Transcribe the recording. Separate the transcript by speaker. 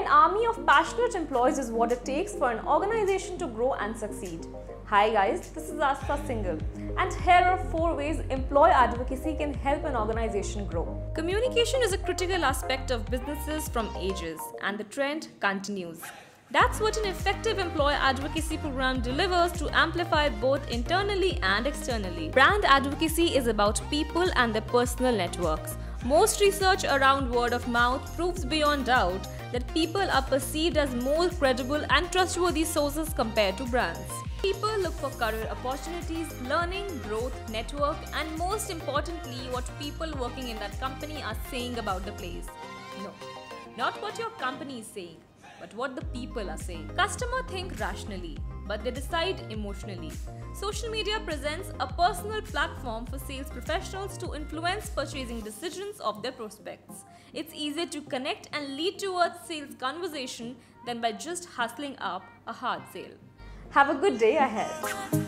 Speaker 1: An army of passionate employees is what it takes for an organization to grow and succeed. Hi guys, this is Asta Singhal, and here are 4 ways employee advocacy can help an organization grow. Communication is a critical aspect of businesses from ages, and the trend continues. That's what an effective employee advocacy program delivers to amplify both internally and externally. Brand advocacy is about people and their personal networks. Most research around word of mouth proves beyond doubt that people are perceived as more credible and trustworthy sources compared to brands. People look for career opportunities, learning, growth, network, and most importantly, what people working in that company are saying about the place. No, not what your company is saying, but what the people are saying. Customers think rationally, but they decide emotionally. Social media presents a personal platform for sales professionals to influence purchasing decisions of their prospects. It's easier to connect and lead towards sales conversation than by just hustling up a hard sale. Have a good day ahead.